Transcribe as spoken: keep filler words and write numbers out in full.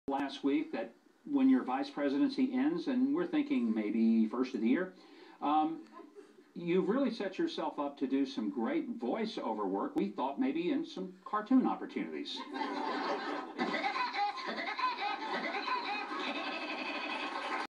last week that when your vice presidency ends, and we're thinking maybe first of the year, um, you've really set yourself up to do some great voiceover work. We thought maybe in some cartoon opportunities.